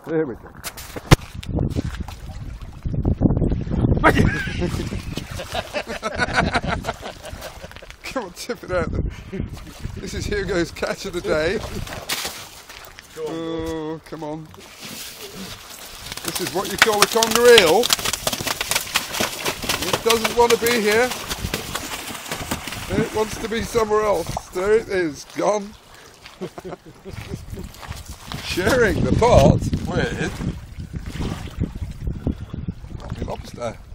There we go. Come on, tip it out then. This is Hugo's catch of the day. Oh, come on. This is what you call a conger eel. It doesn't want to be here. It wants to be somewhere else. There it is, gone. Sharing the pot with lobster.